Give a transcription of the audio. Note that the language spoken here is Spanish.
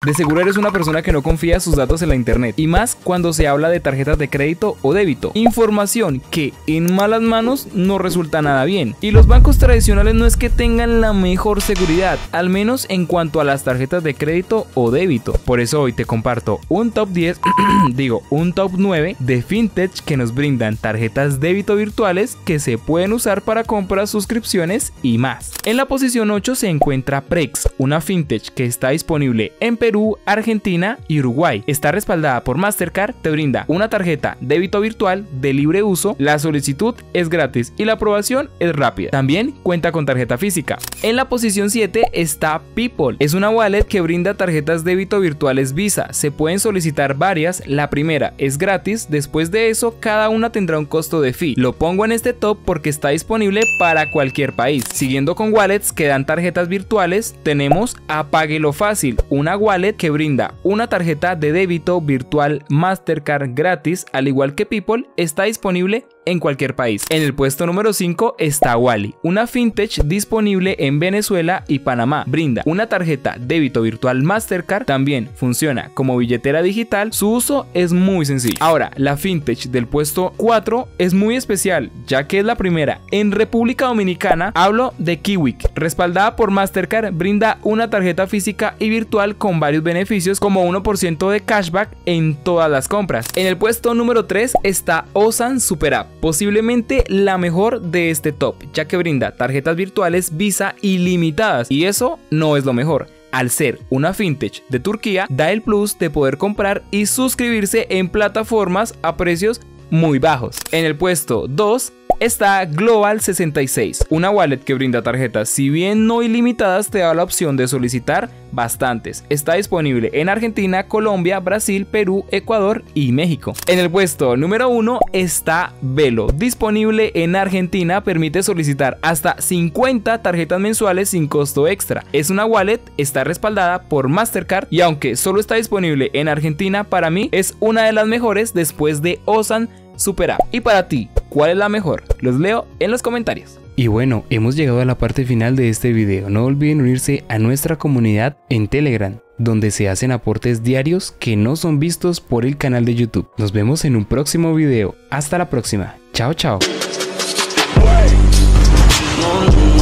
De seguro eres una persona que no confía sus datos en la internet, y más cuando se habla de tarjetas de crédito o débito. Información que en malas manos no resulta nada bien. Y los bancos tradicionales no es que tengan la mejor seguridad, al menos en cuanto a las tarjetas de crédito o débito. Por eso hoy te comparto un top 10, un top 9 de fintech que nos brindan tarjetas débito virtuales que se pueden usar para compras, suscripciones y más. En la posición 8 se encuentra Prex, una fintech que está disponible en Perú, Argentina y Uruguay. Está respaldada por Mastercard, te brinda una tarjeta débito virtual de libre uso, la solicitud es gratis y la aprobación es rápida. También cuenta con tarjeta física. En la posición 7 está People, es una wallet que brinda tarjetas débito virtuales Visa. Se pueden solicitar varias, la primera es gratis, después de eso cada una tendrá un costo de fee. Lo pongo en este top porque está disponible para cualquier país. Siguiendo con wallets que dan tarjetas virtuales, tenemos Apáguelo Fácil, una wallet que brinda una tarjeta de débito virtual Mastercard gratis, al igual que People, está disponible en cualquier país. En el puesto número 5 está Wally, una fintech disponible en Venezuela y Panamá. Brinda una tarjeta débito virtual Mastercard, también funciona como billetera digital. Su uso es muy sencillo. Ahora, la fintech del puesto 4 es muy especial, ya que es la primera en República Dominicana. Hablo de Kiwik, respaldada por Mastercard, brinda una tarjeta física y virtual con varios beneficios como 1% de cashback en todas las compras. En el puesto número 3 está Osan Super App, posiblemente la mejor de este top, ya que brinda tarjetas virtuales Visa ilimitadas, y eso no es lo mejor. Al ser una fintech de Turquía, da el plus de poder comprar y suscribirse en plataformas a precios muy bajos. En el puesto 2 está Global 66, una wallet que brinda tarjetas, si bien no ilimitadas, te da la opción de solicitar bastantes. Está disponible en Argentina, Colombia, Brasil, Perú, Ecuador y México. En el puesto número 1 está Velo, disponible en Argentina, permite solicitar hasta 50 tarjetas mensuales sin costo extra. Es una wallet, está respaldada por Mastercard y aunque solo está disponible en Argentina, para mí es una de las mejores después de Osan Super App. Y para ti, ¿cuál es la mejor? Los leo en los comentarios. Y bueno, hemos llegado a la parte final de este video. No olviden unirse a nuestra comunidad en Telegram, donde se hacen aportes diarios que no son vistos por el canal de YouTube. Nos vemos en un próximo video. Hasta la próxima. Chao, chao.